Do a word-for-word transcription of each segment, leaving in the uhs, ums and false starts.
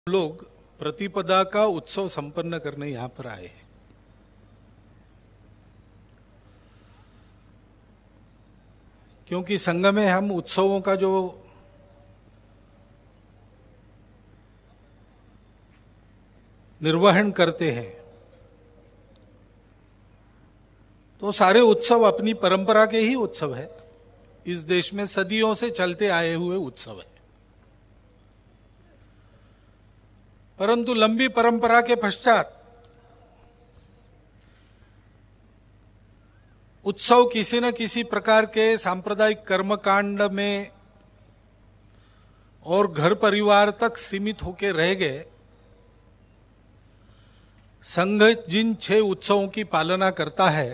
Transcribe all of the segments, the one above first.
लोग प्रतिपदा का उत्सव संपन्न करने यहां पर आए हैं। क्योंकि संघ में हम उत्सवों का जो निर्वहन करते हैं तो सारे उत्सव अपनी परंपरा के ही उत्सव है। इस देश में सदियों से चलते आए हुए उत्सव है, परंतु लंबी परंपरा के पश्चात उत्सव किसी न किसी प्रकार के सांप्रदायिक कर्मकांड में और घर परिवार तक सीमित होकर रह गए। संघ जिन छह उत्सवों की पालना करता है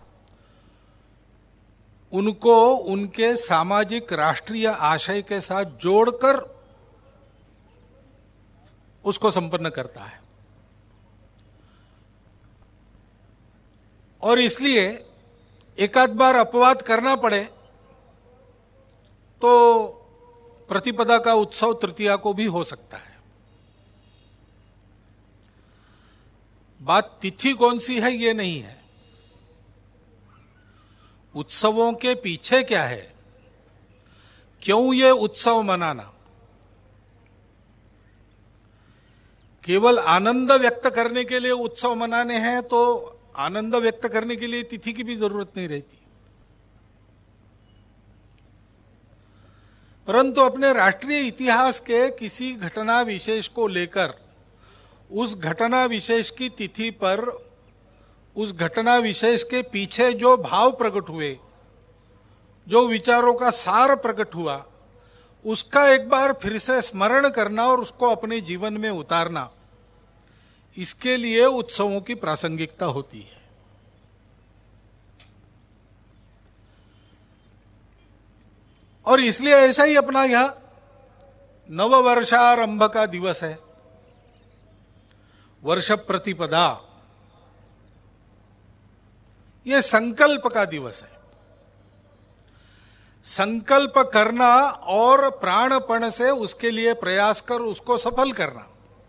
उनको उनके सामाजिक राष्ट्रीय आशय के साथ जोड़कर उसको संपन्न करता है। और इसलिए एकाध बार अपवाद करना पड़े तो प्रतिपदा का उत्सव तृतीया को भी हो सकता है। बात तिथि कौन सी है ये नहीं है, उत्सवों के पीछे क्या है, क्यों ये उत्सव मनाना। केवल आनंद व्यक्त करने के लिए उत्सव मनाने हैं तो आनंद व्यक्त करने के लिए तिथि की भी जरूरत नहीं रहती। परंतु अपने राष्ट्रीय इतिहास के किसी घटना विशेष को लेकर उस घटना विशेष की तिथि पर उस घटना विशेष के पीछे जो भाव प्रकट हुए, जो विचारों का सार प्रकट हुआ, उसका एक बार फिर से स्मरण करना और उसको अपने जीवन में उतारना, इसके लिए उत्सवों की प्रासंगिकता होती है। और इसलिए ऐसा ही अपना यह नववर्षारंभ का दिवस है, वर्ष प्रतिपदा, यह संकल्प का दिवस है। संकल्प करना और प्राणपण से उसके लिए प्रयास कर उसको सफल करना।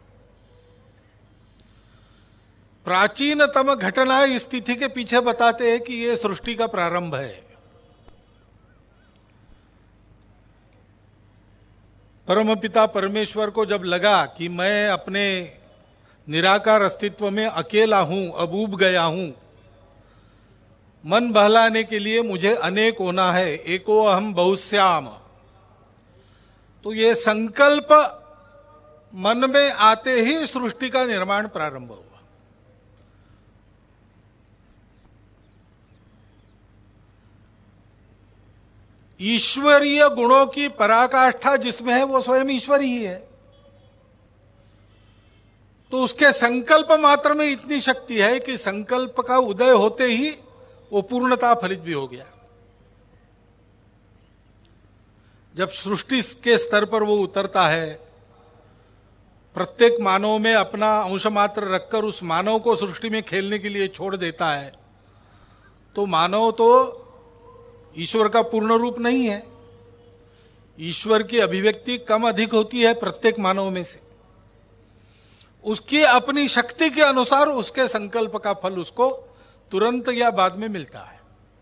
प्राचीनतम घटना इस तिथि के पीछे बताते हैं कि यह सृष्टि का प्रारंभ है। परमपिता परमेश्वर को जब लगा कि मैं अपने निराकार अस्तित्व में अकेला हूं, अब ऊब गया हूं, मन बहलाने के लिए मुझे अनेक होना है, एको अहम बहुश्याम, तो ये संकल्प मन में आते ही सृष्टि का निर्माण प्रारंभ हुआ। ईश्वरीय गुणों की पराकाष्ठा जिसमें है वो स्वयं ईश्वर ही है, तो उसके संकल्प मात्र में इतनी शक्ति है कि संकल्प का उदय होते ही वो पूर्णता फलित भी हो गया। जब सृष्टि के स्तर पर वो उतरता है, प्रत्येक मानव में अपना अंश मात्र रखकर उस मानव को सृष्टि में खेलने के लिए छोड़ देता है, तो मानव तो ईश्वर का पूर्ण रूप नहीं है। ईश्वर की अभिव्यक्ति कम अधिक होती है प्रत्येक मानव में से, उसकी अपनी शक्ति के अनुसार उसके संकल्प का फल उसको तुरंत या बाद में मिलता है।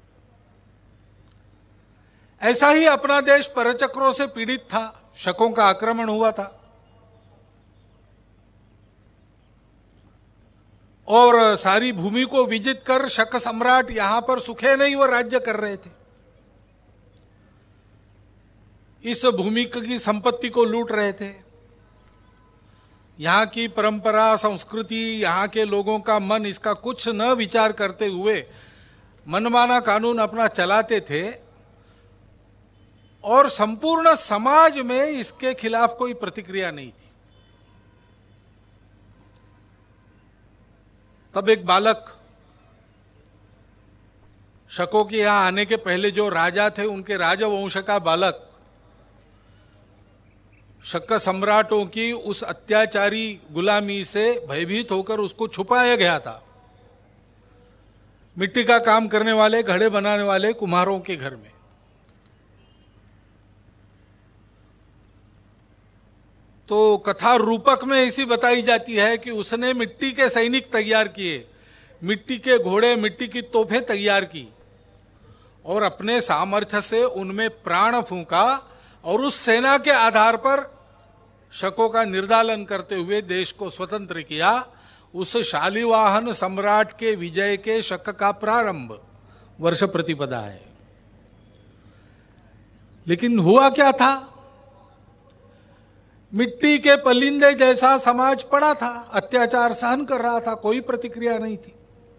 ऐसा ही अपना देश परचक्रों से पीड़ित था, शकों का आक्रमण हुआ था और सारी भूमि को विजित कर शक सम्राट यहां पर सुखे नहीं वो राज्य कर रहे थे। इस भूमि की संपत्ति को लूट रहे थे। यहां की परंपरा, संस्कृति, यहां के लोगों का मन, इसका कुछ न विचार करते हुए मनमाना कानून अपना चलाते थे और संपूर्ण समाज में इसके खिलाफ कोई प्रतिक्रिया नहीं थी। तब एक बालक, शकों के यहां आने के पहले जो राजा थे उनके राजवंश का बालक, शक सम्राटों की उस अत्याचारी गुलामी से भयभीत होकर उसको छुपाया गया था मिट्टी का काम करने वाले, घड़े बनाने वाले कुम्हारों के घर में। तो कथा रूपक में ऐसी बताई जाती है कि उसने मिट्टी के सैनिक तैयार किए, मिट्टी के घोड़े, मिट्टी की तोपें तैयार की और अपने सामर्थ्य से उनमें प्राण फूंका और उस सेना के आधार पर शकों का निर्दालन करते हुए देश को स्वतंत्र किया। उस शालिवाहन सम्राट के विजय के शक का प्रारंभ वर्ष प्रतिपदा है। लेकिन हुआ क्या था? मिट्टी के पलिंदे जैसा समाज पड़ा था, अत्याचार सहन कर रहा था, कोई प्रतिक्रिया नहीं थी।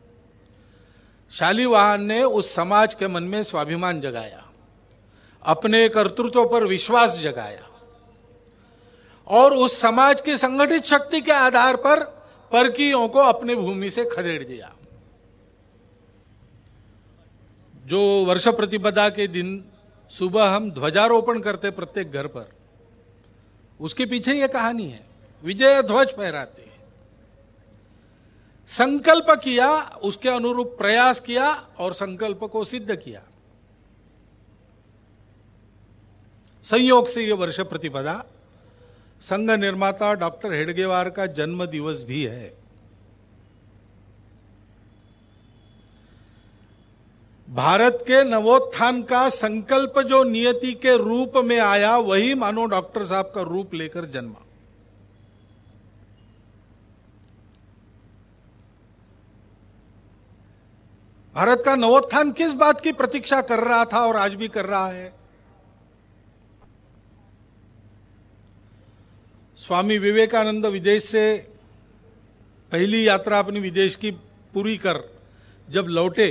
शालिवाहन ने उस समाज के मन में स्वाभिमान जगाया, अपने कर्तृत्व पर विश्वास जगाया और उस समाज की संगठित शक्ति के आधार पर परकीयों को अपनी भूमि से खदेड़ दिया। जो वर्ष प्रतिपदा के दिन सुबह हम ध्वजारोपण करते प्रत्येक घर पर, उसके पीछे यह कहानी है। विजय ध्वज फहराते, संकल्प किया, उसके अनुरूप प्रयास किया और संकल्प को सिद्ध किया। संयोग से यह वर्ष प्रतिपदा संघ निर्माता डॉक्टर हेडगेवार का जन्म दिवस भी है। भारत के नवोत्थान का संकल्प जो नियति के रूप में आया, वही मानो डॉक्टर साहब का रूप लेकर जन्मा। भारत का नवोत्थान किस बात की प्रतीक्षा कर रहा था और आज भी कर रहा है? स्वामी विवेकानंद विदेश से पहली यात्रा अपनी विदेश की पूरी कर जब लौटे,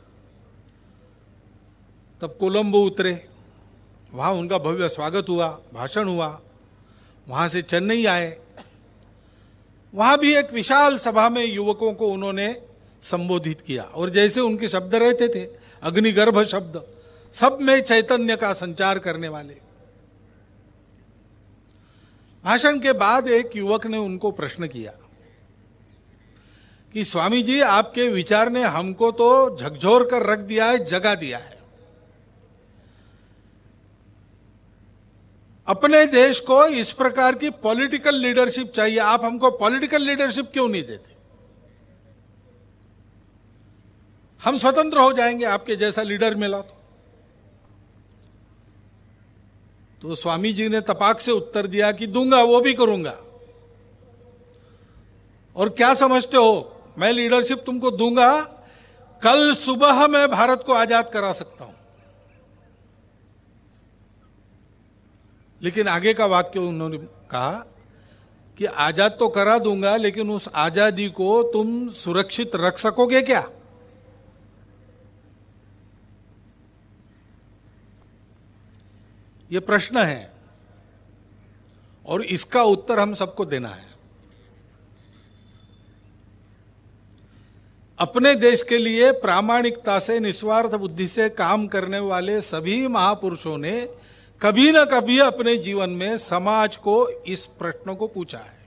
तब कोलंबो उतरे, वहां उनका भव्य स्वागत हुआ, भाषण हुआ। वहां से चेन्नई आए, वहां भी एक विशाल सभा में युवकों को उन्होंने संबोधित किया और जैसे उनके शब्द रहते थे, अग्निगर्भ शब्द, सब में चैतन्य का संचार करने वाले। भाषण के बाद एक युवक ने उनको प्रश्न किया कि स्वामी जी, आपके विचार ने हमको तो झकझोर कर रख दिया है, जगा दिया है। अपने देश को इस प्रकार की पॉलिटिकल लीडरशिप चाहिए, आप हमको पॉलिटिकल लीडरशिप क्यों नहीं देते? हम स्वतंत्र हो जाएंगे आपके जैसा लीडर मिला तो। तो स्वामी जी ने तपाक से उत्तर दिया कि दूंगा, वो भी करूंगा। और क्या समझते हो, मैं लीडरशिप तुमको दूंगा, कल सुबह मैं भारत को आजाद करा सकता हूं। लेकिन आगे का वाक्य उन्होंने कहा कि आजाद तो करा दूंगा, लेकिन उस आजादी को तुम सुरक्षित रख सकोगे क्या? यह प्रश्न है और इसका उत्तर हम सबको देना है। अपने देश के लिए प्रामाणिकता से, निस्वार्थ बुद्धि से काम करने वाले सभी महापुरुषों ने कभी ना कभी अपने जीवन में समाज को इस प्रश्न को पूछा है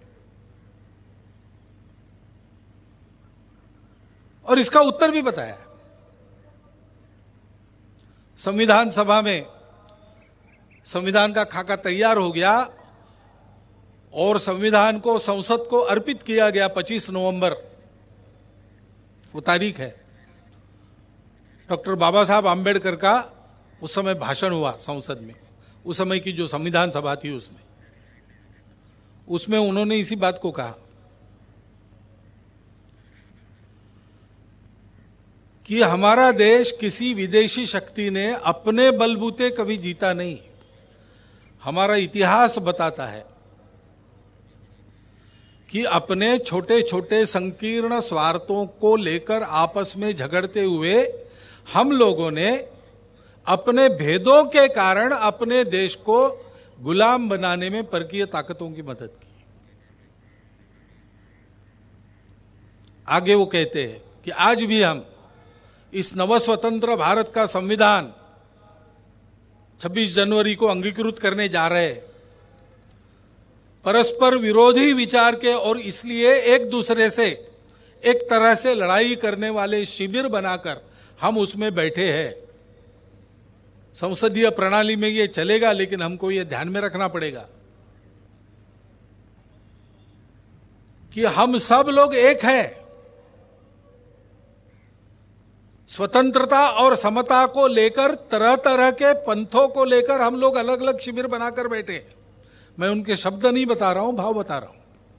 और इसका उत्तर भी बताया है। संविधान सभा में संविधान का खाका तैयार हो गया और संविधान को संसद को अर्पित किया गया। पच्चीस नवंबर वो तारीख है। डॉक्टर बाबा साहब आंबेडकर का उस समय भाषण हुआ संसद में, उस समय की जो संविधान सभा थी उसमें उसमें उन्होंने इसी बात को कहा कि हमारा देश किसी विदेशी शक्ति ने अपने बलबूते कभी जीता नहीं। हमारा इतिहास बताता है कि अपने छोटे छोटे संकीर्ण स्वार्थों को लेकर आपस में झगड़ते हुए हम लोगों ने अपने भेदों के कारण अपने देश को गुलाम बनाने में परकीय ताकतों की मदद की। आगे वो कहते हैं कि आज भी हम इस नवस्वतंत्र भारत का संविधान छब्बीस जनवरी को अंगीकृत करने जा रहे हैं। परस्पर विरोधी विचार के और इसलिए एक दूसरे से एक तरह से लड़ाई करने वाले शिविर बनाकर हम उसमें बैठे हैं। संसदीय प्रणाली में ये चलेगा, लेकिन हमको ये ध्यान में रखना पड़ेगा कि हम सब लोग एक हैं। स्वतंत्रता और समता को लेकर तरह तरह के पंथों को लेकर हम लोग अलग अलग शिविर बनाकर बैठे। मैं उनके शब्द नहीं बता रहा हूं, भाव बता रहा हूं।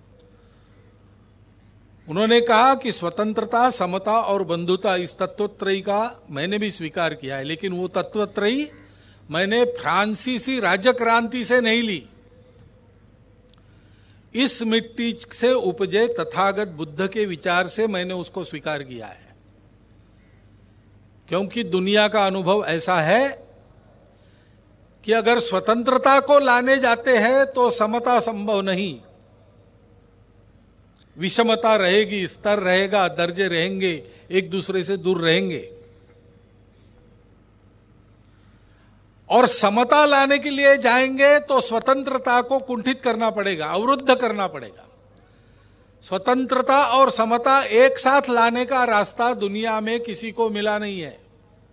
उन्होंने कहा कि स्वतंत्रता, समता और बंधुता, इस तत्वत्रयी का मैंने भी स्वीकार किया है, लेकिन वो तत्वत्रयी मैंने फ्रांसीसी राज्य क्रांति से नहीं ली। इस मिट्टी से उपजे तथागत बुद्ध के विचार से मैंने उसको स्वीकार किया है, क्योंकि दुनिया का अनुभव ऐसा है कि अगर स्वतंत्रता को लाने जाते हैं तो समता संभव नहीं, विषमता रहेगी, स्तर रहेगा, दर्जे रहेंगे, एक दूसरे से दूर रहेंगे। और समता लाने के लिए जाएंगे तो स्वतंत्रता को कुंठित करना पड़ेगा, अवरुद्ध करना पड़ेगा। स्वतंत्रता और समता एक साथ लाने का रास्ता दुनिया में किसी को मिला नहीं है,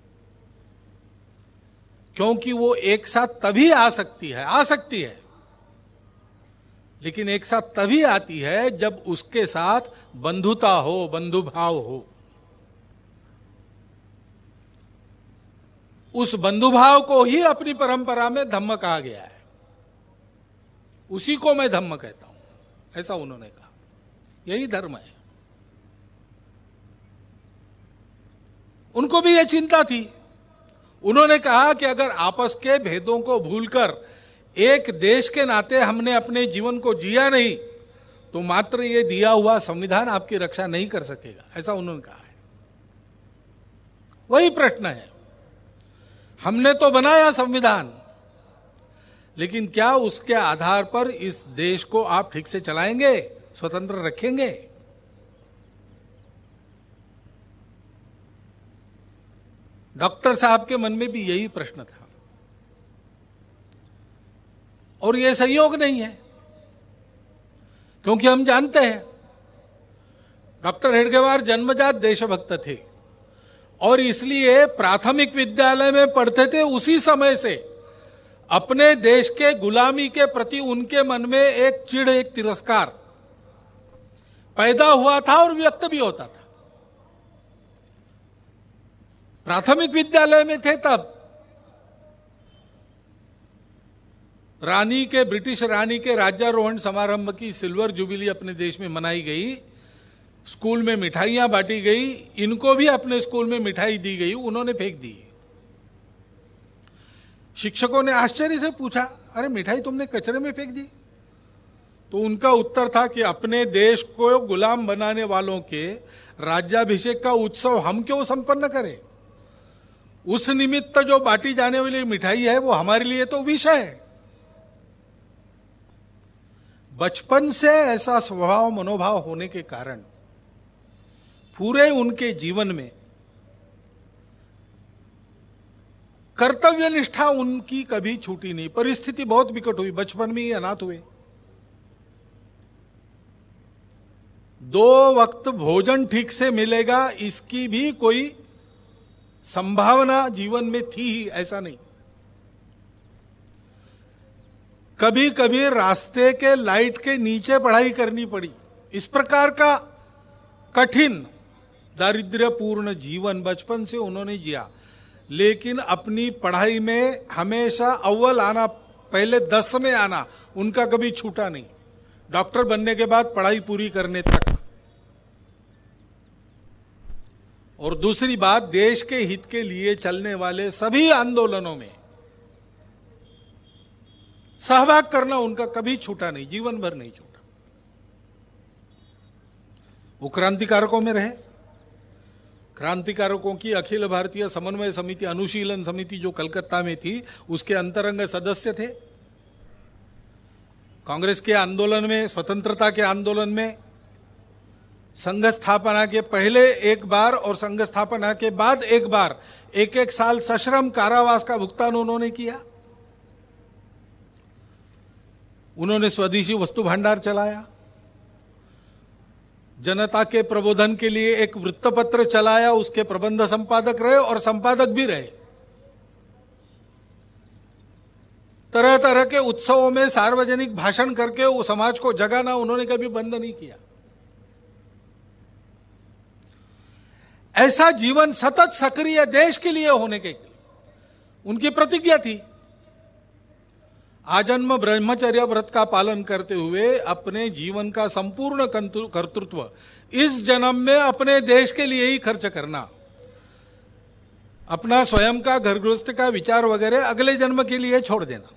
क्योंकि वो एक साथ तभी आ सकती है आ सकती है लेकिन एक साथ तभी आती है जब उसके साथ बंधुता हो, बंधुभाव हो। उस बंधुभाव को ही अपनी परंपरा में धम्म कहा गया है, उसी को मैं धम्म कहता हूं, ऐसा उन्होंने कहा। यही धर्म है। उनको भी यह चिंता थी। उन्होंने कहा कि अगर आपस के भेदों को भूलकर एक देश के नाते हमने अपने जीवन को जिया नहीं तो मात्र ये दिया हुआ संविधान आपकी रक्षा नहीं कर सकेगा, ऐसा उन्होंने कहा है। वही प्रश्न है, हमने तो बनाया संविधान, लेकिन क्या उसके आधार पर इस देश को आप ठीक से चलाएंगे, स्वतंत्र रखेंगे? डॉक्टर साहब के मन में भी यही प्रश्न था। और यह संयोग नहीं है, क्योंकि हम जानते हैं डॉक्टर हेडगेवार जन्मजात देशभक्त थे और इसलिए प्राथमिक विद्यालय में पढ़ते थे। उसी समय से अपने देश के गुलामी के प्रति उनके मन में एक चिढ़, एक तिरस्कार पैदा हुआ था और व्यक्त भी होता था। प्राथमिक विद्यालय में थे तब रानी के ब्रिटिश रानी के राज्यारोहण समारंभ की सिल्वर जुबिली अपने देश में मनाई गई, स्कूल में मिठाइयां बांटी गई, इनको भी अपने स्कूल में मिठाई दी गई, उन्होंने फेंक दी। शिक्षकों ने आश्चर्य से पूछा, अरे मिठाई तुमने कचरे में फेंक दी? तो उनका उत्तर था कि अपने देश को गुलाम बनाने वालों के राज्याभिषेक का उत्सव हम क्यों संपन्न करें? उस निमित्त जो बांटी जाने वाली मिठाई है वो हमारे लिए तो विष है। बचपन से ऐसा स्वभाव, मनोभाव होने के कारण पूरे उनके जीवन में कर्तव्य निष्ठा उनकी कभी छूटी नहीं। परिस्थिति बहुत विकट हुई, बचपन में ही अनाथ हुए। दो वक्त भोजन ठीक से मिलेगा इसकी भी कोई संभावना जीवन में थी ही, ऐसा नहीं। कभी कभी रास्ते के लाइट के नीचे पढ़ाई करनी पड़ी। इस प्रकार का कठिन दारिद्र्यपूर्ण जीवन बचपन से उन्होंने जिया, लेकिन अपनी पढ़ाई में हमेशा अव्वल आना, पहले दस में आना उनका कभी छूटा नहीं, डॉक्टर बनने के बाद पढ़ाई पूरी करने तक। और दूसरी बात, देश के हित के लिए चलने वाले सभी आंदोलनों में सहभाग करना उनका कभी छूटा नहीं, जीवन भर नहीं छूटा। वो क्रांतिकारकों में रहे। क्रांतिकारकों की अखिल भारतीय समन्वय समिति, अनुशीलन समिति जो कलकत्ता में थी, उसके अंतरंग सदस्य थे। कांग्रेस के आंदोलन में, स्वतंत्रता के आंदोलन में संघ स्थापना के पहले एक बार और संघ स्थापना के बाद एक बार एक एक साल सश्रम कारावास का भुगतान उन्होंने किया। उन्होंने स्वदेशी वस्तु भंडार चलाया, जनता के प्रबोधन के लिए एक वृत्तपत्र चलाया, उसके प्रबंध संपादक रहे और संपादक भी रहे। तरह तरह के उत्सवों में सार्वजनिक भाषण करके वो समाज को जगाना उन्होंने कभी बंद नहीं किया। ऐसा जीवन सतत सक्रिय देश के लिए होने के उनकी प्रतिज्ञा थी। आजन्म ब्रह्मचर्य व्रत का पालन करते हुए अपने जीवन का संपूर्ण कर्तृत्व इस जन्म में अपने देश के लिए ही खर्च करना, अपना स्वयं का घर गृहस्थ का विचार वगैरह अगले जन्म के लिए छोड़ देना,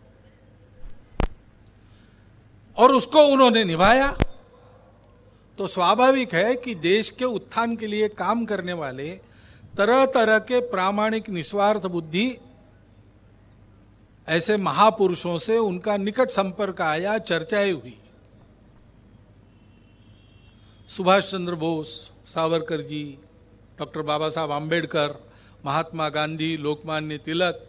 और उसको उन्होंने निभाया। तो स्वाभाविक है कि देश के उत्थान के लिए काम करने वाले तरह तरह के प्रामाणिक निस्वार्थ बुद्धि ऐसे महापुरुषों से उनका निकट संपर्क आया, चर्चाएं हुई। सुभाष चंद्र बोस, सावरकर जी, डॉक्टर बाबा साहब आम्बेडकर, महात्मा गांधी, लोकमान्य तिलक,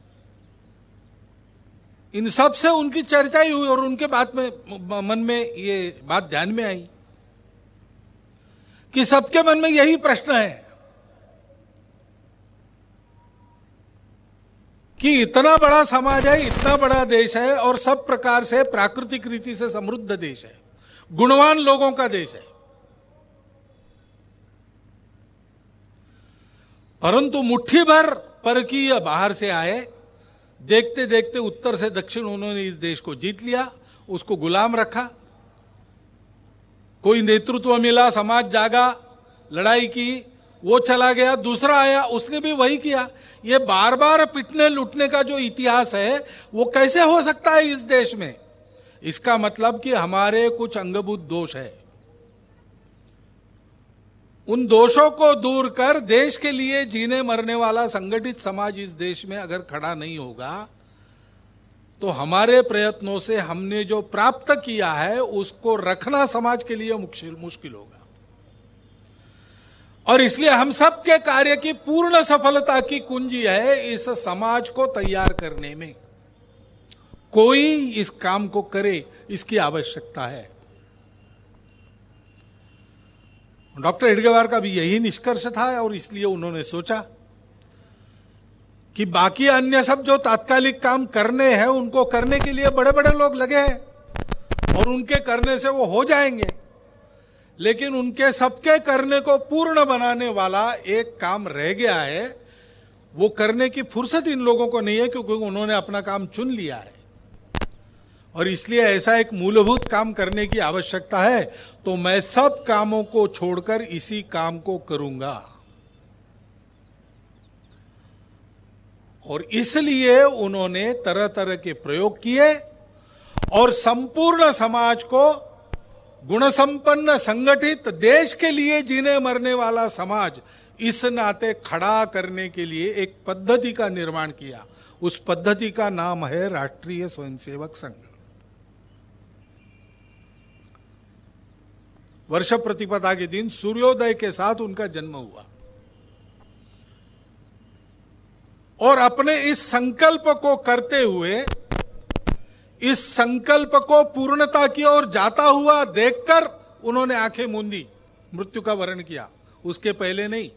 इन सब से उनकी चर्चाएं हुई और उनके बात में मन में ये बात ध्यान में आई कि सबके मन में यही प्रश्न है कि इतना बड़ा समाज है, इतना बड़ा देश है और सब प्रकार से प्राकृतिक रीति से समृद्ध देश है, गुणवान लोगों का देश है, परंतु मुट्ठी भर परकीय बाहर से आए, देखते देखते उत्तर से दक्षिण उन्होंने इस देश को जीत लिया, उसको गुलाम रखा। कोई नेतृत्व मिला, समाज जागा, लड़ाई की, वो चला गया, दूसरा आया, उसने भी वही किया। ये बार बार पिटने लुटने का जो इतिहास है वो कैसे हो सकता है इस देश में? इसका मतलब कि हमारे कुछ अंगभूत दोष है। उन दोषों को दूर कर देश के लिए जीने मरने वाला संगठित समाज इस देश में अगर खड़ा नहीं होगा तो हमारे प्रयत्नों से हमने जो प्राप्त किया है उसको रखना समाज के लिए मुश्किल होगा। और इसलिए हम सब के कार्य की पूर्ण सफलता की कुंजी है इस समाज को तैयार करने में। कोई इस काम को करे, इसकी आवश्यकता है। डॉक्टर हेडगेवार का भी यही निष्कर्ष था और इसलिए उन्होंने सोचा कि बाकी अन्य सब जो तात्कालिक काम करने हैं उनको करने के लिए बड़े बड़े लोग लगे हैं और उनके करने से वो हो जाएंगे, लेकिन उनके सबके करने को पूर्ण बनाने वाला एक काम रह गया है। वो करने की फुर्सत इन लोगों को नहीं है क्योंकि उन्होंने अपना काम चुन लिया है और इसलिए ऐसा एक मूलभूत काम करने की आवश्यकता है। तो मैं सब कामों को छोड़कर इसी काम को करूंगा और इसलिए उन्होंने तरह तरह के प्रयोग किए और संपूर्ण समाज को गुणसंपन्न संगठित देश के लिए जीने मरने वाला समाज इस नाते खड़ा करने के लिए एक पद्धति का निर्माण किया। उस पद्धति का नाम है राष्ट्रीय स्वयंसेवक संघ। वर्ष प्रतिपदा के दिन सूर्योदय के साथ उनका जन्म हुआ और अपने इस संकल्प को करते हुए, इस संकल्प को पूर्णता की ओर जाता हुआ देखकर उन्होंने आंखें मूंदी, मृत्यु का वरण किया। उसके पहले नहीं,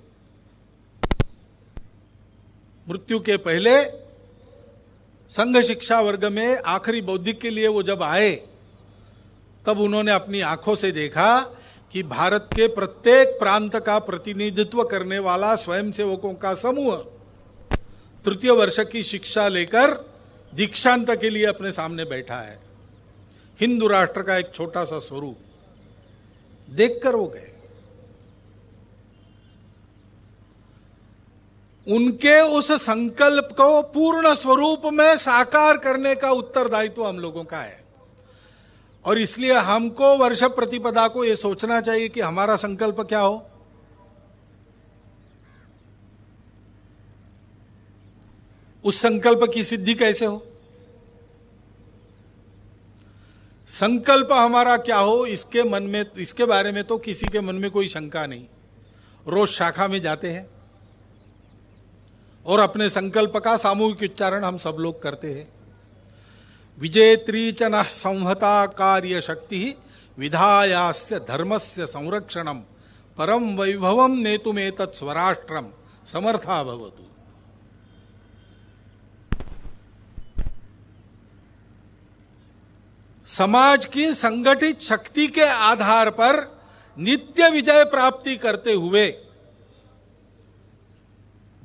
मृत्यु के पहले संघ शिक्षा वर्ग में आखिरी बौद्धिक के लिए वो जब आए तब उन्होंने अपनी आंखों से देखा कि भारत के प्रत्येक प्रांत का प्रतिनिधित्व करने वाला स्वयंसेवकों का समूह तृतीय वर्ष की शिक्षा लेकर दीक्षांत के लिए अपने सामने बैठा है। हिंदू राष्ट्र का एक छोटा सा स्वरूप देखकर वो गए। उनके उस संकल्प को पूर्ण स्वरूप में साकार करने का उत्तरदायित्व हम लोगों का है और इसलिए हमको वर्ष प्रतिपदा को यह सोचना चाहिए कि हमारा संकल्प क्या हो। उस संकल्प की सिद्धि कैसे हो, संकल्प हमारा क्या हो, इसके मन में, इसके बारे में तो किसी के मन में कोई शंका नहीं। रोज शाखा में जाते हैं और अपने संकल्प का सामूहिक उच्चारण हम सब लोग करते हैं। विजेत्री च नः संहता कार्य शक्ति विधायास्य धर्मस्य संरक्षणम परम वैभवम नेतुमेतत् स्वराष्ट्रम समर्था भवतु। समाज की संगठित शक्ति के आधार पर नित्य विजय प्राप्ति करते हुए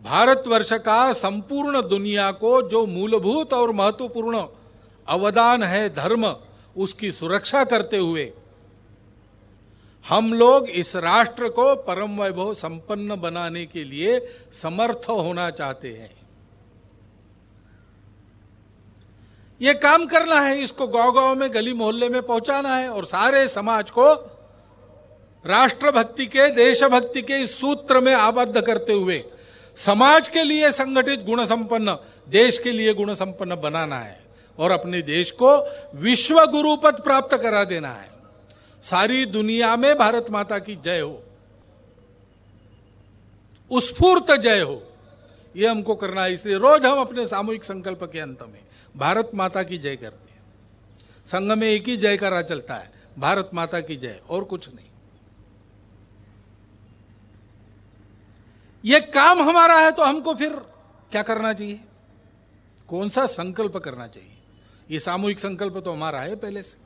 भारतवर्ष का संपूर्ण दुनिया को जो मूलभूत और महत्वपूर्ण अवदान है धर्म, उसकी सुरक्षा करते हुए हम लोग इस राष्ट्र को परम वैभव संपन्न बनाने के लिए समर्थ होना चाहते हैं। ये काम करना है, इसको गांव-गांव में, गली मोहल्ले में पहुंचाना है और सारे समाज को राष्ट्रभक्ति के, देशभक्ति के इस सूत्र में आबद्ध करते हुए समाज के लिए संगठित गुण संपन्न, देश के लिए गुण संपन्न बनाना है और अपने देश को विश्व गुरु पद प्राप्त करा देना है। सारी दुनिया में भारत माता की जय हो, उत्स्फूर्त जय हो, यह हमको करना है। इसलिए रोज हम अपने सामूहिक संकल्प के अंत में भारत माता की जय करते हैं। संघ में एक ही जयकारा चलता है, भारत माता की जय, और कुछ नहीं। यह काम हमारा है तो हमको फिर क्या करना चाहिए, कौन सा संकल्प करना चाहिए? यह सामूहिक संकल्प तो हमारा है पहले से,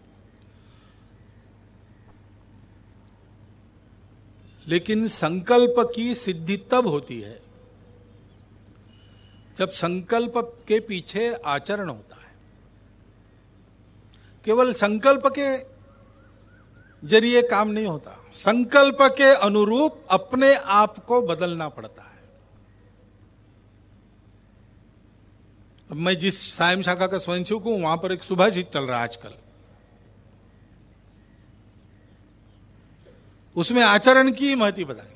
लेकिन संकल्प की सिद्धि तब होती है जब संकल्प के पीछे आचरण होता है। केवल संकल्प के जरिए काम नहीं होता, संकल्प के अनुरूप अपने आप को बदलना पड़ता है। अब मैं जिस सायं शाखा का स्वयंसेवक हूं, वहां पर एक सुभाषित चल रहा है आजकल, उसमें आचरण की महत्व बताएंगे।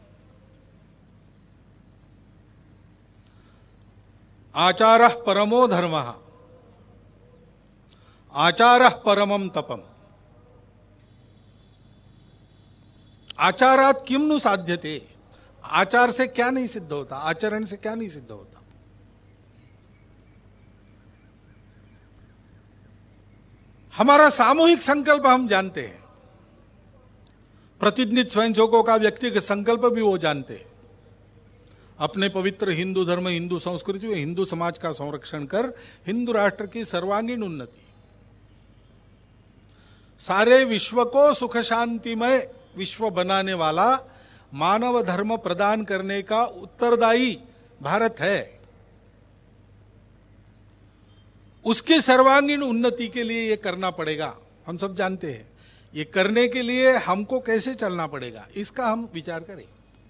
आचारः परमो धर्मः, आचारः परमं तपम, आचारात किम नु साध्यते। आचार से क्या नहीं सिद्ध होता, आचरण से क्या नहीं सिद्ध होता। हमारा सामूहिक संकल्प हम जानते हैं, प्रतिनिधित स्वयंसेवकों का व्यक्तिगत संकल्प भी वो जानते हैं। अपने पवित्र हिंदू धर्म, हिंदू संस्कृति में हिंदू समाज का संरक्षण कर हिंदू राष्ट्र की सर्वांगीण उन्नति, सारे विश्व को सुख शांतिमय विश्व बनाने वाला मानव धर्म प्रदान करने का उत्तरदायी भारत है। उसकी सर्वांगीण उन्नति के लिए ये करना पड़ेगा, हम सब जानते हैं। ये करने के लिए हमको कैसे चलना पड़ेगा, इसका हम विचार करें।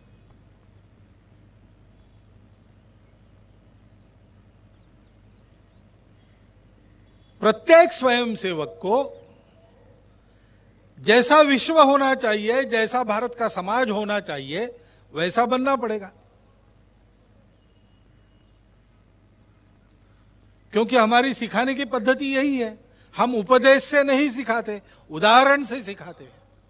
प्रत्येक स्वयंसेवक को जैसा विश्व होना चाहिए, जैसा भारत का समाज होना चाहिए, वैसा बनना पड़ेगा। क्योंकि हमारी सिखाने की पद्धति यही है, हम उपदेश से नहीं सिखाते, उदाहरण से सिखाते।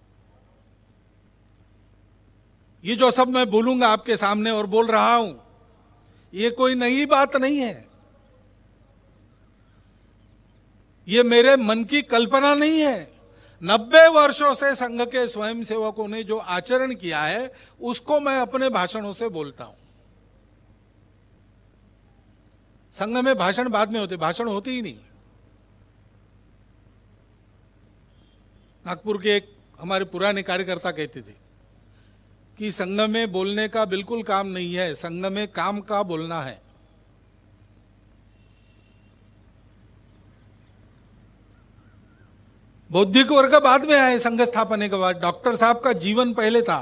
ये जो सब मैं बोलूंगा आपके सामने और बोल रहा हूं, ये कोई नई बात नहीं है, ये मेरे मन की कल्पना नहीं है। नब्बे वर्षों से संघ के स्वयंसेवकों ने जो आचरण किया है, उसको मैं अपने भाषणों से बोलता हूं। संघ में भाषण बाद में होते, भाषण होते ही नहीं। नागपुर के एक हमारे पुराने कार्यकर्ता कहते थे कि संघ में बोलने का बिल्कुल काम नहीं है, संघ में काम का बोलना है। बौद्धिक वर्ग बाद में आए, संघ स्थापने के बाद। डॉक्टर साहब का जीवन पहले था।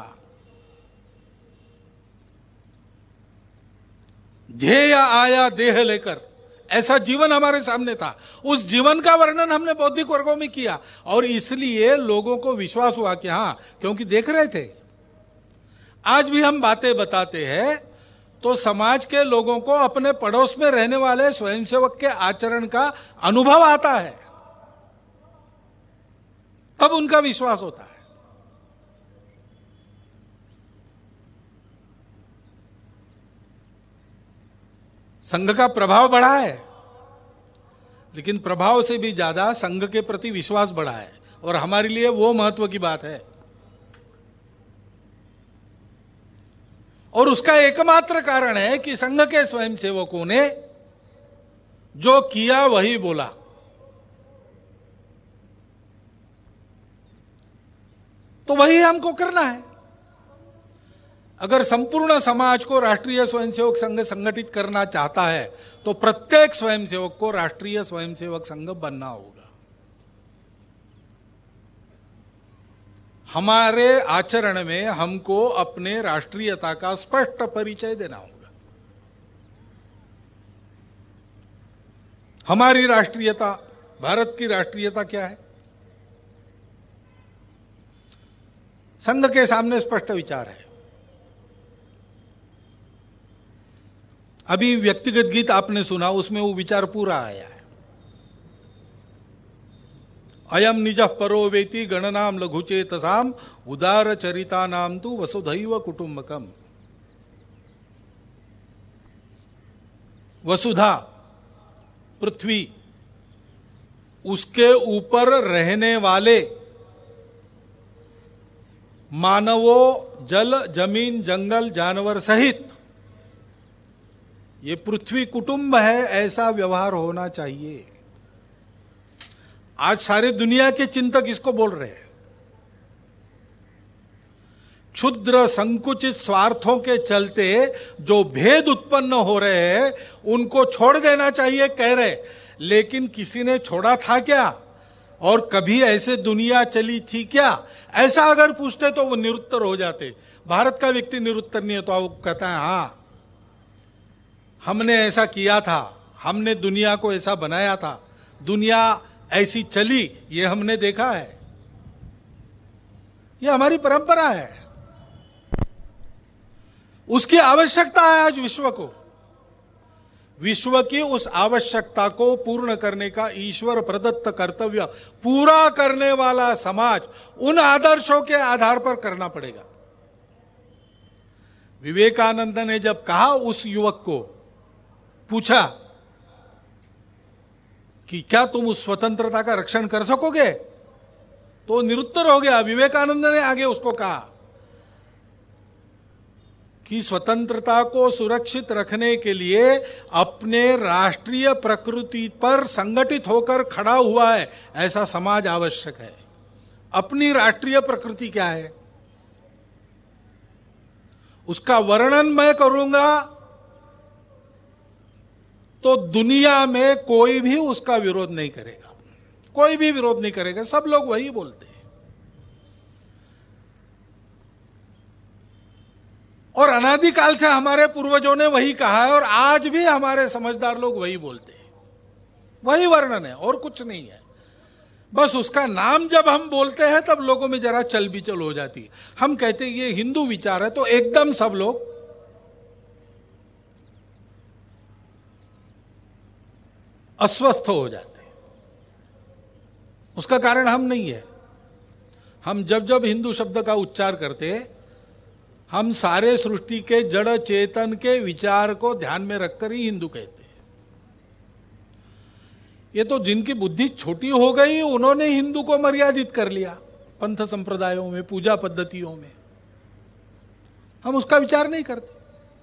ध्येय आया देह लेकर, ऐसा जीवन हमारे सामने था। उस जीवन का वर्णन हमने बौद्धिक वर्गों में किया और इसलिए लोगों को विश्वास हुआ कि हां, क्योंकि देख रहे थे। आज भी हम बातें बताते हैं तो समाज के लोगों को अपने पड़ोस में रहने वाले स्वयंसेवक के आचरण का अनुभव आता है, तब उनका विश्वास होता है। संघ का प्रभाव बढ़ा है, लेकिन प्रभाव से भी ज्यादा संघ के प्रति विश्वास बढ़ा है और हमारे लिए वो महत्व की बात है। और उसका एकमात्र कारण है कि संघ के स्वयंसेवकों ने जो किया वही बोला। तो वही हमको करना है। अगर संपूर्ण समाज को राष्ट्रीय स्वयंसेवक संघ संगठित करना चाहता है तो प्रत्येक स्वयंसेवक को राष्ट्रीय स्वयंसेवक संघ बनना होगा। हमारे आचरण में हमको अपने राष्ट्रीयता का स्पष्ट परिचय देना होगा। हमारी राष्ट्रीयता, भारत की राष्ट्रीयता क्या है? संघ के सामने स्पष्ट विचार है। अभी व्यक्तिगत गीत आपने सुना, उसमें वो विचार पूरा आया है। अयम निजः परो वेति गणनाम लघुचेतसाम उदार चरिता नाम तु वसुधैव कुटुंबकम। वसुधा पृथ्वी, उसके ऊपर रहने वाले मानवों, जल, जमीन, जंगल, जानवर सहित ये पृथ्वी कुटुंब है, ऐसा व्यवहार होना चाहिए। आज सारे दुनिया के चिंतक इसको बोल रहे हैं। क्षुद्र संकुचित स्वार्थों के चलते जो भेद उत्पन्न हो रहे हैं उनको छोड़ देना चाहिए कह रहे, लेकिन किसी ने छोड़ा था क्या? और कभी ऐसे दुनिया चली थी क्या? ऐसा अगर पूछते तो वो निरुत्तर हो जाते। भारत का व्यक्ति निरुत्तर नहीं है तो वो कहता है हाँ हमने ऐसा किया था, हमने दुनिया को ऐसा बनाया था, दुनिया ऐसी चली, ये हमने देखा है, ये हमारी परंपरा है। उसकी आवश्यकता है आज विश्व को। विश्व की उस आवश्यकता को पूर्ण करने का ईश्वर प्रदत्त कर्तव्य पूरा करने वाला समाज उन आदर्शों के आधार पर करना पड़ेगा। विवेकानंद ने जब कहा, उस युवक को पूछा कि क्या तुम उस स्वतंत्रता का रक्षण कर सकोगे, तो निरुत्तर हो गया। विवेकानंद ने आगे उसको कहा कि स्वतंत्रता को सुरक्षित रखने के लिए अपने राष्ट्रीय प्रकृति पर संगठित होकर खड़ा हुआ है ऐसा समाज आवश्यक है। अपनी राष्ट्रीय प्रकृति क्या है उसका वर्णन मैं करूंगा तो दुनिया में कोई भी उसका विरोध नहीं करेगा, कोई भी विरोध नहीं करेगा, सब लोग वही बोलते हैं। और अनादिकाल से हमारे पूर्वजों ने वही कहा है और आज भी हमारे समझदार लोग वही बोलते हैं, वही वर्णन है और कुछ नहीं है। बस उसका नाम जब हम बोलते हैं तब लोगों में जरा चल बिचल हो जाती है। हम कहते हैं ये हिंदू विचार है तो एकदम सब लोग अस्वस्थ हो जाते हैं। उसका कारण हम नहीं है। हम जब जब हिंदू शब्द का उच्चार करते हम सारे सृष्टि के जड़ चेतन के विचार को ध्यान में रखकर ही हिंदू कहते हैं। ये तो जिनकी बुद्धि छोटी हो गई उन्होंने हिंदू को मर्यादित कर लिया पंथ संप्रदायों में, पूजा पद्धतियों में। हम उसका विचार नहीं करते।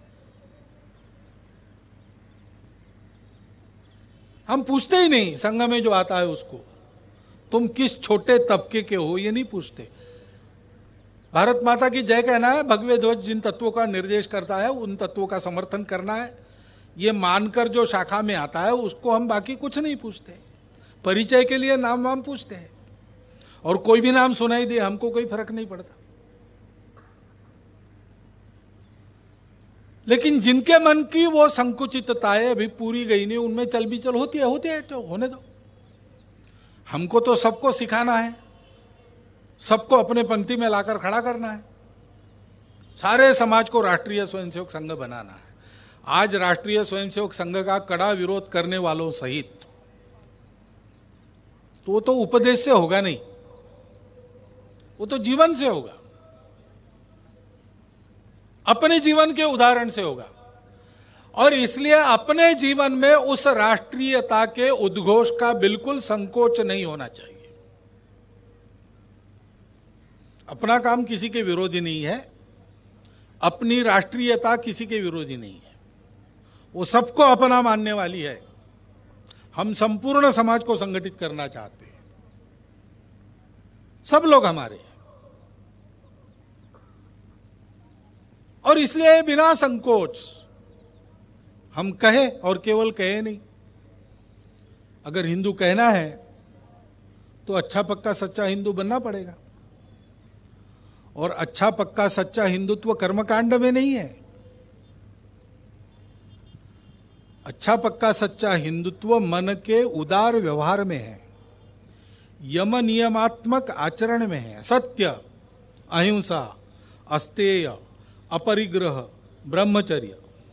हम पूछते ही नहीं संघ में जो आता है उसको, तुम किस छोटे तबके के हो, ये नहीं पूछते। भारत माता की जय कहना है, भगवे ध्वज जिन तत्वों का निर्देश करता है उन तत्वों का समर्थन करना है, ये मानकर जो शाखा में आता है उसको हम बाकी कुछ नहीं पूछते। परिचय के लिए नाम वाम पूछते हैं और कोई भी नाम सुनाई दे हमको कोई फर्क नहीं पड़ता। लेकिन जिनके मन की वो संकुचितताएं अभी पूरी गई नहीं, उनमें चल भी चल होती है, होती है तो होने दो। हमको तो सबको सिखाना है, सबको अपने पंक्ति में लाकर खड़ा करना है, सारे समाज को राष्ट्रीय स्वयंसेवक संघ बनाना है। आज राष्ट्रीय स्वयंसेवक संघ का कड़ा विरोध करने वालों सहित तो वो तो उपदेश से होगा नहीं, वो तो जीवन से होगा, अपने जीवन के उदाहरण से होगा। और इसलिए अपने जीवन में उस राष्ट्रीयता के उद्घोष का बिल्कुल संकोच नहीं होना चाहिए। अपना काम किसी के विरोधी नहीं है, अपनी राष्ट्रीयता किसी के विरोधी नहीं है, वो सबको अपना मानने वाली है। हम संपूर्ण समाज को संगठित करना चाहते हैं, सब लोग हमारे हैं। और इसलिए बिना संकोच हम कहे, और केवल कहे नहीं, अगर हिंदू कहना है तो अच्छा पक्का सच्चा हिंदू बनना पड़ेगा। और अच्छा पक्का सच्चा हिंदुत्व कर्मकांड में नहीं है। अच्छा पक्का सच्चा हिंदुत्व मन के उदार व्यवहार में है, यम नियमात्मक आचरण में है। सत्य, अहिंसा, अस्तेय, अपरिग्रह, ब्रह्मचर्य,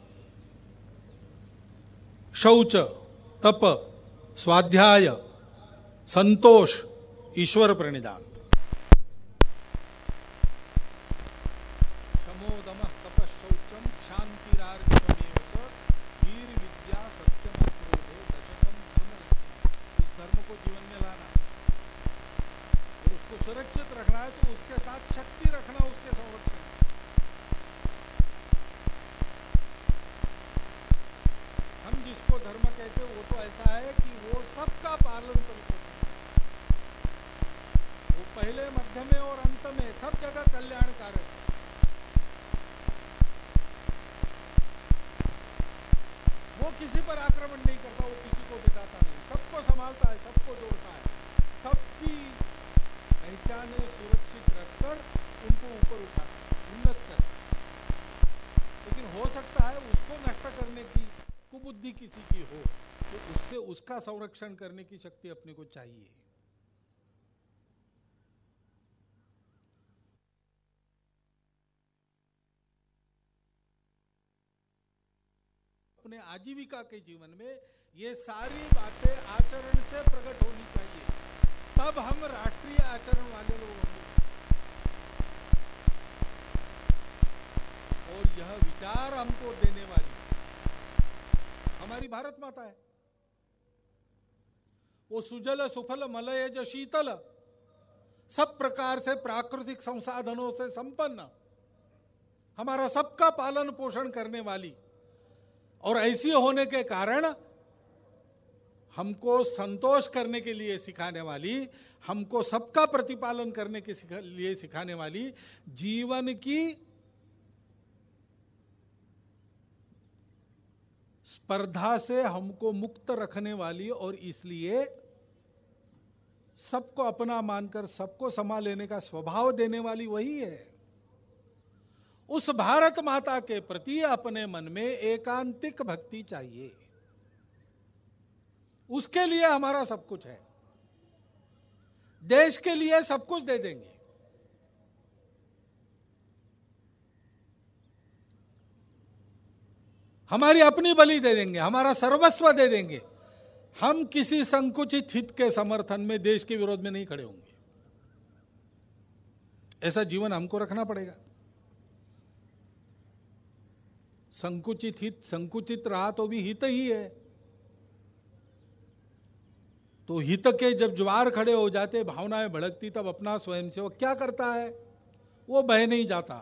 शौच, तप, स्वाध्याय, संतोष, ईश्वर प्रणिधान। शमोदमः तपः शौचम क्षान्तिरार्जवमेव च वीर विद्या सत्यम क्रोधो दशकम धर्म। उस धर्म को जीवन में लाना और उसको सुरक्षित रखना है तो उसके साथ शक्ति रखना, उसके संरक्षण। हम जिसको धर्म कहते हैं वो तो ऐसा है कि वो सबका पालन करता है, वो पहले, मध्य में और अंत में सब जगह कल्याणकारक है। वो किसी पर आक्रमण नहीं करता, वो किसी को बिताता नहीं, सबको संभालता है, सबको जोड़ता है, सबकी पहचाने सुरक्षित रखकर उनको ऊपर उठाता है, उन्नत करता है। लेकिन हो सकता है उसको नष्ट करने की कुबुद्धि किसी की हो तो उससे उसका संरक्षण करने की शक्ति अपने को चाहिए। अपने आजीविका के जीवन में ये सारी बातें आचरण से प्रकट होनी चाहिए, तब हम राष्ट्रीय आचरण वाले लोग होंगे। और यह विचार हमको देने वाली हमारी भारत माता है। वो सुजल सुफल मलयज शीतल, सब प्रकार से प्राकृतिक संसाधनों से संपन्न, हमारा सबका पालन पोषण करने वाली, और ऐसी होने के कारण हमको संतोष करने के लिए सिखाने वाली, हमको सबका प्रतिपालन करने के लिए सिखाने वाली, जीवन की स्पर्धा से हमको मुक्त रखने वाली और इसलिए सबको अपना मानकर सबको संभाल लेने का स्वभाव देने वाली वही है। उस भारत माता के प्रति अपने मन में एकांतिक भक्ति चाहिए, उसके लिए हमारा सब कुछ है, देश के लिए सब कुछ दे देंगे। हमारी अपनी बलि दे देंगे, हमारा सर्वस्व दे देंगे। हम किसी संकुचित हित के समर्थन में, देश के विरोध में नहीं खड़े होंगे। ऐसा जीवन हमको रखना पड़ेगा। संकुचित हित, संकुचित रहा तो भी हित ही है। तो हित के जब ज्वार खड़े हो जाते, भावनाएं भड़कती, तब अपना स्वयंसेवक क्या करता है? वो बह नहीं जाता,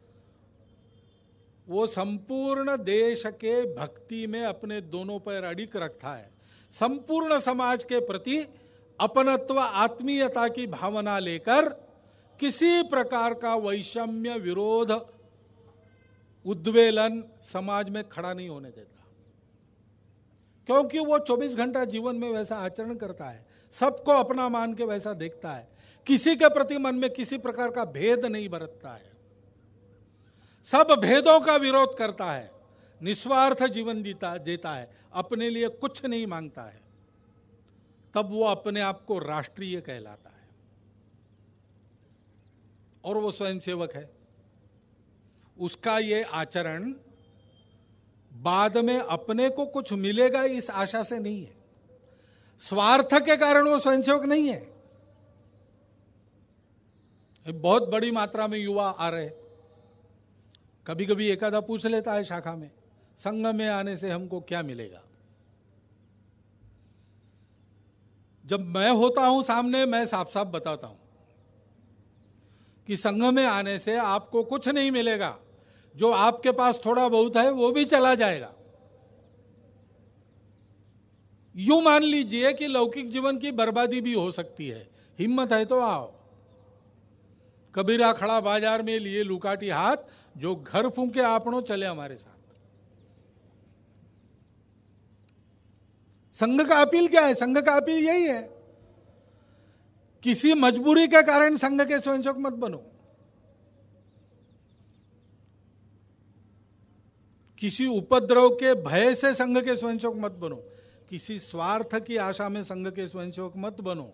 वो संपूर्ण देश के भक्ति में अपने दोनों पैर अड़िक रखता है। संपूर्ण समाज के प्रति अपनत्व, आत्मीयता की भावना लेकर किसी प्रकार का वैषम्य, विरोध, उद्वेलन समाज में खड़ा नहीं होने देता, क्योंकि वो चौबीस घंटा जीवन में वैसा आचरण करता है, सबको अपना मान के वैसा देखता है, किसी के प्रति मन में किसी प्रकार का भेद नहीं बरतता है, सब भेदों का विरोध करता है, निस्वार्थ जीवन जीता देता है, अपने लिए कुछ नहीं मांगता है। तब वो अपने आप को राष्ट्रीय कहलाता है और वो स्वयंसेवक है। उसका ये आचरण बाद में अपने को कुछ मिलेगा इस आशा से नहीं है, स्वार्थ के कारण वो स्वयंसेवक नहीं है। बहुत बड़ी मात्रा में युवा आ रहे, कभी कभी एकादा पूछ लेता है शाखा में, संघ में आने से हमको क्या मिलेगा? जब मैं होता हूं सामने, मैं साफ साफ बताता हूं कि संघ में आने से आपको कुछ नहीं मिलेगा, जो आपके पास थोड़ा बहुत है वो भी चला जाएगा। यूं मान लीजिए कि लौकिक जीवन की बर्बादी भी हो सकती है, हिम्मत है तो आओ। कबीरा खड़ा बाजार में लिए लुकाटी हाथ, जो घर फूंके आपनो चले हमारे साथ। संघ का अपील क्या है? संघ का अपील यही है, किसी मजबूरी के कारण संघ के स्वयंसेवक मत बनो, किसी उपद्रव के भय से संघ के स्वयंसेवक मत बनो, किसी स्वार्थ की आशा में संघ के स्वयंसेवक मत बनो।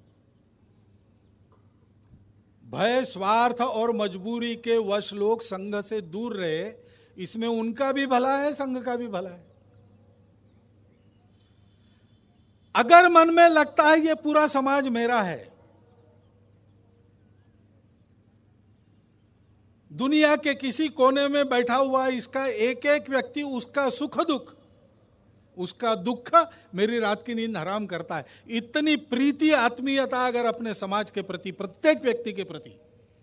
भय, स्वार्थ और मजबूरी के वश लोग संघ से दूर रहे, इसमें उनका भी भला है, संघ का भी भला है। अगर मन में लगता है ये पूरा समाज मेरा है, दुनिया के किसी कोने में बैठा हुआ इसका एक एक व्यक्ति उसका सुख दुख, उसका दुख मेरी रात की नींद हराम करता है, इतनी प्रीति आत्मीयता अगर अपने समाज के प्रति, प्रत्येक व्यक्ति के प्रति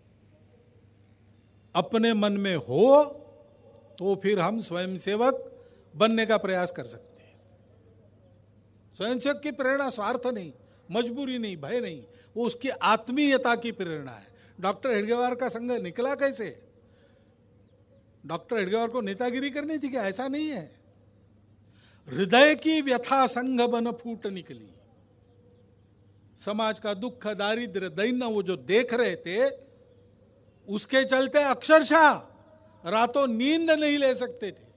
अपने मन में हो, तो फिर हम स्वयंसेवक बनने का प्रयास कर सकते हैं। स्वयंसेवक की प्रेरणा स्वार्थ नहीं, मजबूरी नहीं, भय नहीं, वो उसकी आत्मीयता की प्रेरणा है। डॉक्टर हेडगेवार का संघ निकला कैसे? डॉक्टर हेडगेवार को नेतागिरी करनी थी क्या? ऐसा नहीं है। हृदय की व्यथा संघ बन फूट निकली। समाज का दुख, दारिद्र्य, दैन्य वो जो देख रहे थे, उसके चलते अक्षरशः रातों नींद नहीं ले सकते थे।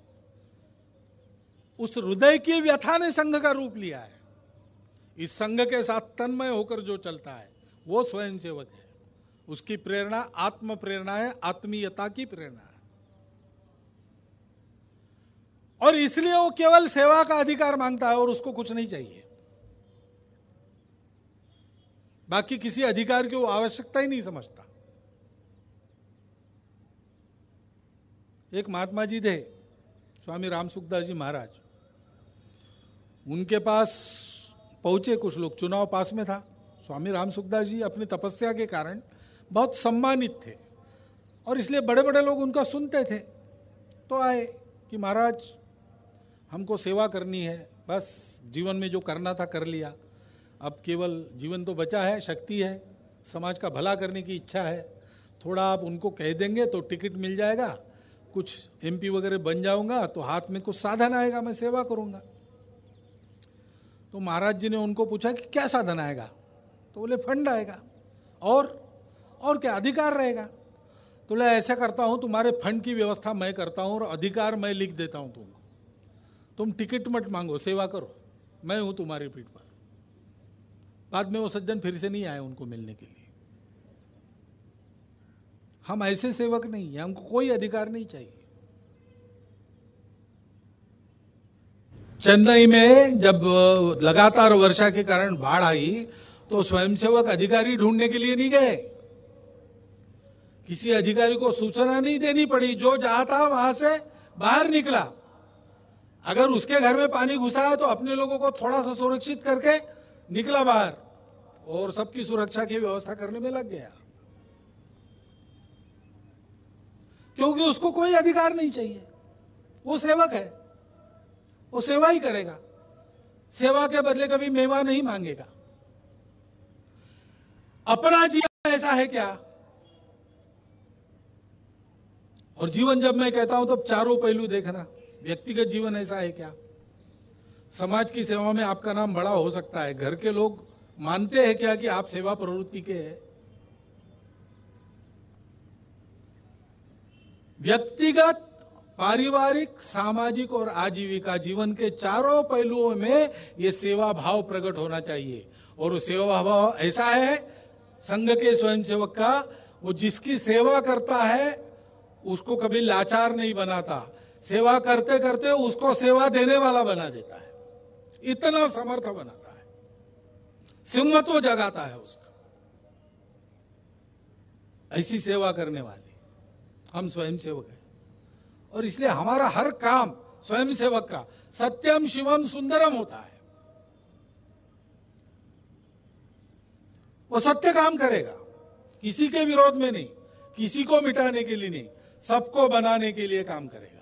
उस हृदय की व्यथा ने संघ का रूप लिया है। इस संघ के साथ तन्मय होकर जो चलता है वो स्वयंसेवक है। उसकी प्रेरणा आत्म प्रेरणा है, आत्मीयता की प्रेरणा है, और इसलिए वो केवल सेवा का अधिकार मांगता है और उसको कुछ नहीं चाहिए। बाकी किसी अधिकार की वो आवश्यकता ही नहीं समझता। एक महात्मा जी थे, स्वामी राम सुखदास जी महाराज, उनके पास पहुंचे कुछ लोग, चुनाव पास में था। स्वामी राम सुखदास जी अपनी तपस्या के कारण बहुत सम्मानित थे और इसलिए बड़े बड़े लोग उनका सुनते थे। तो आए कि महाराज हमको सेवा करनी है, बस जीवन में जो करना था कर लिया, अब केवल जीवन तो बचा है, शक्ति है, समाज का भला करने की इच्छा है, थोड़ा आप उनको कह देंगे तो टिकट मिल जाएगा, कुछ एमपी वगैरह बन जाऊंगा तो हाथ में कुछ साधन आएगा, मैं सेवा करूंगा। तो महाराज जी ने उनको पूछा कि क्या साधन आएगा? तो बोले फंड आएगा, और और क्या अधिकार रहेगा? तो बोले ऐसा करता हूं, तुम्हारे फंड की व्यवस्था मैं करता हूं और अधिकार मैं लिख देता हूं तुमको, तुम टिकट मत मांगो, सेवा करो, मैं हूं तुम्हारी पीठ पर। बाद में वो सज्जन फिर से नहीं आए उनको मिलने के लिए। हम ऐसे सेवक नहीं है, हमको कोई अधिकार नहीं चाहिए। चेन्नई में जब लगातार वर्षा के कारण बाढ़ आई तो स्वयंसेवक अधिकारी ढूंढने के लिए नहीं गए, किसी अधिकारी को सूचना नहीं देनी पड़ी, जो जहां था वहां से बाहर निकला। अगर उसके घर में पानी घुसा है तो अपने लोगों को थोड़ा सा सुरक्षित करके निकला बाहर और सबकी सुरक्षा की व्यवस्था करने में लग गया, क्योंकि उसको कोई अधिकार नहीं चाहिए। वो सेवक है, वो सेवा ही करेगा, सेवा के बदले कभी मेवा नहीं मांगेगा। अपना जीवन ऐसा है क्या? और जीवन जब मैं कहता हूं तो चारों पहलू देखना। व्यक्तिगत जीवन ऐसा है क्या? समाज की सेवा में आपका नाम बड़ा हो सकता है, घर के लोग मानते हैं क्या कि आप सेवा प्रवृत्ति के हैं? व्यक्तिगत, पारिवारिक, सामाजिक और आजीविका जीवन के चारों पहलुओं में ये सेवा भाव प्रकट होना चाहिए। और वो सेवा भाव ऐसा है संघ के स्वयंसेवक का, वो जिसकी सेवा करता है उसको कभी लाचार नहीं बनाता, सेवा करते करते उसको सेवा देने वाला बना देता है, इतना समर्थ बनाता है, सिंहत्व जगाता है उसका। ऐसी सेवा करने वाले हम स्वयंसेवक हैं, और इसलिए हमारा हर काम स्वयंसेवक का सत्यम शिवम सुंदरम होता है। वो सत्य काम करेगा, किसी के विरोध में नहीं, किसी को मिटाने के लिए नहीं, सबको बनाने के लिए काम करेगा।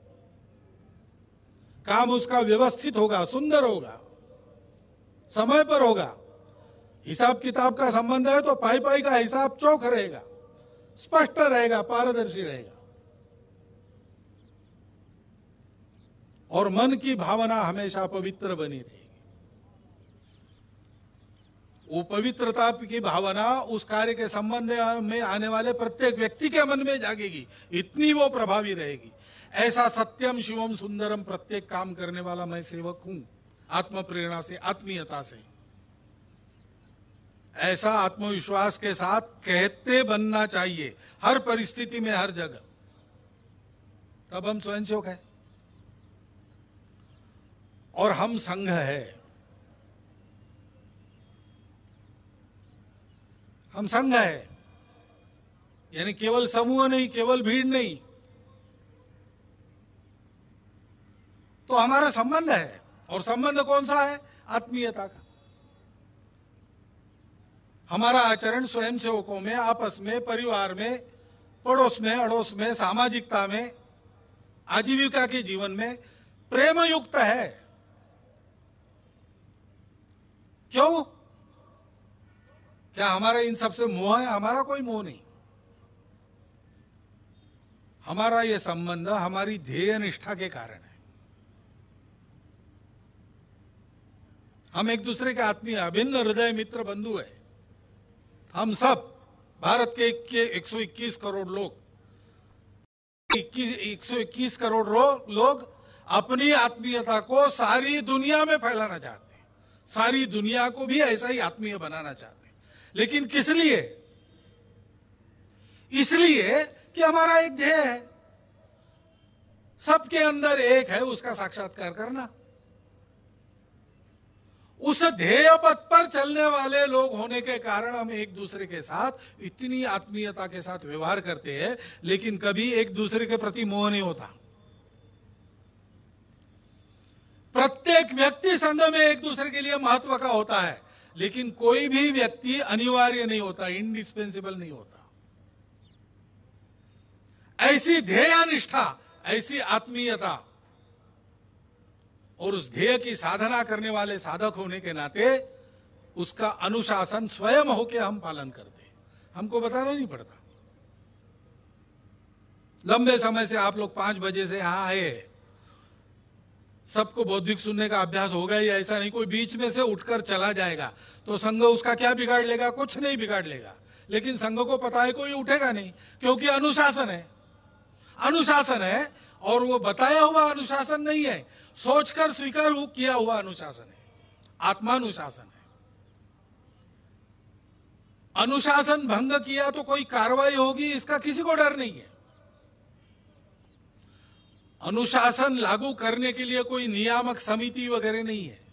काम उसका व्यवस्थित होगा, सुंदर होगा, समय पर होगा। हिसाब किताब का संबंध है तो पाई पाई का हिसाब चौक रहेगा, स्पष्ट रहेगा, पारदर्शी रहेगा। और मन की भावना हमेशा पवित्र बनी रहेगी। वो पवित्रता की भावना उस कार्य के संबंध में आने वाले प्रत्येक व्यक्ति के मन में जागेगी, इतनी वो प्रभावी रहेगी। ऐसा सत्यम शिवम सुंदरम प्रत्येक काम करने वाला मैं सेवक हूं, आत्म प्रेरणा से, आत्मीयता से, ऐसा आत्मविश्वास के साथ कहते बनना चाहिए हर परिस्थिति में, हर जगह। तब हम स्वयंसेवक है और हम संघ है। हम संघ है यानी केवल समूह नहीं, केवल भीड़ नहीं, तो हमारा संबंध है। और संबंध कौन सा है? आत्मीयता का। हमारा आचरण स्वयंसेवकों में, आपस में, परिवार में, पड़ोस में, अड़ोस में, सामाजिकता में, आजीविका के जीवन में प्रेम युक्त है। क्यों? क्या हमारा इन सबसे मोह है? हमारा कोई मोह नहीं। हमारा यह संबंध हमारी ध्येय निष्ठा के कारण है। हम एक दूसरे के आत्मीय, अभिन्न हृदय मित्र बंधु है। हम सब भारत के एक सौ इक्कीस करोड़ लोग, एक सौ इक्कीस करोड़ लोग अपनी आत्मीयता को सारी दुनिया में फैलाना चाहते हैं, सारी दुनिया को भी ऐसा ही आत्मीय बनाना चाहते हैं। लेकिन किस लिए? इसलिए कि हमारा एक ध्येय है, सबके अंदर एक है, उसका साक्षात्कार करना। उस ध्येय पथ पर चलने वाले लोग होने के कारण हम एक दूसरे के साथ इतनी आत्मीयता के साथ व्यवहार करते हैं, लेकिन कभी एक दूसरे के प्रति मोह नहीं होता। प्रत्येक व्यक्ति संघ में एक दूसरे के लिए महत्व का होता है, लेकिन कोई भी व्यक्ति अनिवार्य नहीं होता, इंडिस्पेंसिबल नहीं होता। ऐसी ध्येय निष्ठा, ऐसी आत्मीयता और उस ध्येय की साधना करने वाले साधक होने के नाते उसका अनुशासन स्वयं होके हम पालन करते हैं, हमको बताना नहीं पड़ता। लंबे समय से आप लोग पांच बजे से यहां आए, सबको बौद्धिक सुनने का अभ्यास होगा ही, ऐसा नहीं कोई बीच में से उठकर चला जाएगा तो संघ उसका क्या बिगाड़ लेगा? कुछ नहीं बिगाड़ लेगा। लेकिन संघ को पता है कोई उठेगा नहीं, क्योंकि अनुशासन है। अनुशासन है और वो बताया हुआ अनुशासन नहीं है, सोचकर स्वीकार किया हुआ अनुशासन है, आत्मानुशासन है। अनुशासन भंग किया तो कोई कार्रवाई होगी, इसका किसी को डर नहीं है। अनुशासन लागू करने के लिए कोई नियामक समिति वगैरह नहीं है।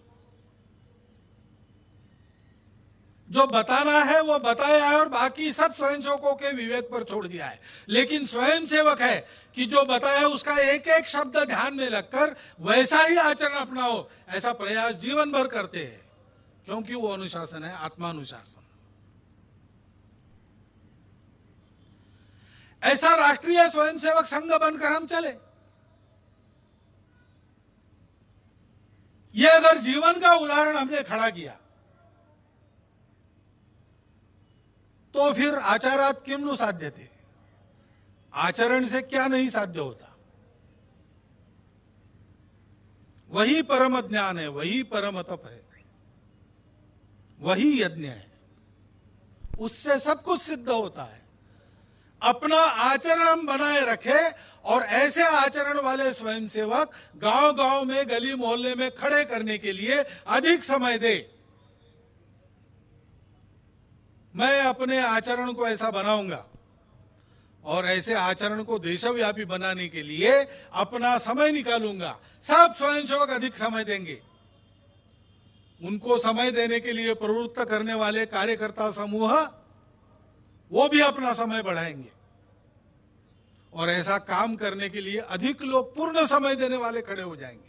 जो बताना है वो बताया है और बाकी सब स्वयंसेवकों के विवेक पर छोड़ दिया है। लेकिन स्वयंसेवक है कि जो बताया उसका एक एक शब्द ध्यान में रखकर वैसा ही आचरण अपनाओ, ऐसा प्रयास जीवन भर करते हैं, क्योंकि वो अनुशासन है, आत्मानुशासन। ऐसा राष्ट्रीय स्वयंसेवक संघ बनकर हम चले। ये अगर जीवन का उदाहरण हमने खड़ा किया तो फिर आचारात किम नु साध्य थे, आचरण से क्या नहीं साध्य होता। वही परम ज्ञान है, वही परम तप है, वही यज्ञ है, उससे सब कुछ सिद्ध होता है। अपना आचरण हम बनाए रखे और ऐसे आचरण वाले स्वयंसेवक गांव गांव में, गली मोहल्ले में खड़े करने के लिए अधिक समय दे। मैं अपने आचरण को ऐसा बनाऊंगा और ऐसे आचरण को देशव्यापी बनाने के लिए अपना समय निकालूंगा। सब स्वयंसेवक अधिक समय देंगे। उनको समय देने के लिए प्रवृत्त करने वाले कार्यकर्ता समूह वो भी अपना समय बढ़ाएंगे और ऐसा काम करने के लिए अधिक लोग पूर्ण समय देने वाले खड़े हो जाएंगे।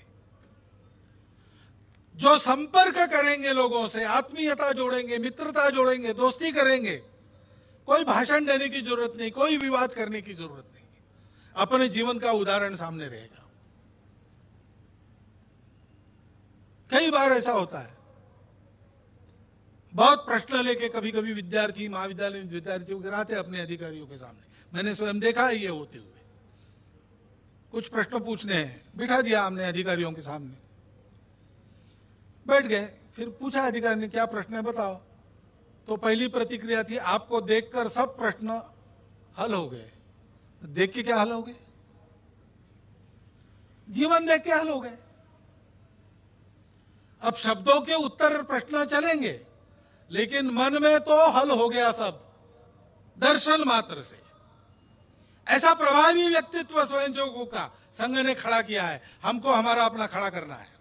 जो संपर्क करेंगे लोगों से, आत्मीयता जोड़ेंगे, मित्रता जोड़ेंगे, दोस्ती करेंगे। कोई भाषण देने की जरूरत नहीं, कोई विवाद करने की जरूरत नहीं, अपने जीवन का उदाहरण सामने रहेगा। कई बार ऐसा होता है, बहुत प्रश्न लेके कभी कभी विद्यार्थी, महाविद्यालय विद्यार्थी वगैरह आते अपने अधिकारियों के सामने, मैंने स्वयं देखा है ये होते हुए। कुछ प्रश्न पूछने हैं, बिठा दिया हमने अधिकारियों के सामने, बैठ गए। फिर पूछा अधिकारी ने क्या प्रश्न है बताओ, तो पहली प्रतिक्रिया थी आपको देखकर सब प्रश्न हल हो गए। देख के क्या हल हो गए? जीवन देख के हल हो गए। अब शब्दों के उत्तर प्रश्न चलेंगे, लेकिन मन में तो हल हो गया सब, दर्शन मात्र से। ऐसा प्रभावी व्यक्तित्व स्वयंसेवकों का संघ ने खड़ा किया है। हमको हमारा अपना खड़ा करना है,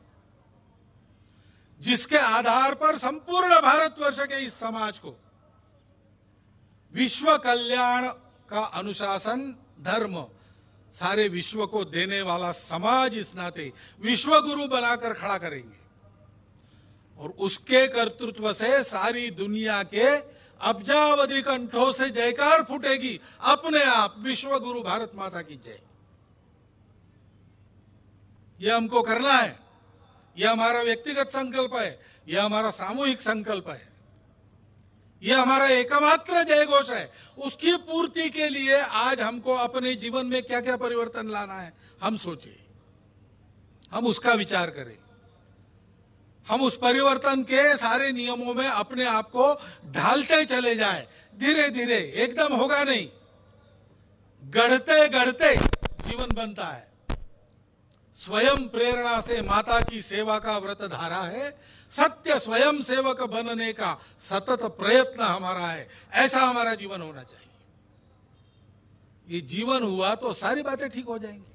जिसके आधार पर संपूर्ण भारतवर्ष के इस समाज को विश्व कल्याण का अनुशासन, धर्म सारे विश्व को देने वाला समाज इस नाते विश्व गुरु बनाकर खड़ा करेंगे। और उसके कर्तृत्व से सारी दुनिया के अब्जावधि कंठों से जयकार फूटेगी अपने आप, विश्व गुरु भारत माता की जय। यह हमको करना है, यह हमारा व्यक्तिगत संकल्प है, यह हमारा सामूहिक संकल्प है, यह हमारा एकमात्र जय घोष है। उसकी पूर्ति के लिए आज हमको अपने जीवन में क्या क्या परिवर्तन लाना है, हम सोचें, हम उसका विचार करें। हम उस परिवर्तन के सारे नियमों में अपने आप को ढालते चले जाएं, धीरे धीरे, एकदम होगा नहीं। गढ़ते गढ़ते जीवन बनता है। स्वयं प्रेरणा से माता की सेवा का व्रत धारा है, सत्य स्वयं सेवक बनने का सतत प्रयत्न हमारा है। ऐसा हमारा जीवन होना चाहिए। ये जीवन हुआ तो सारी बातें ठीक हो जाएंगी।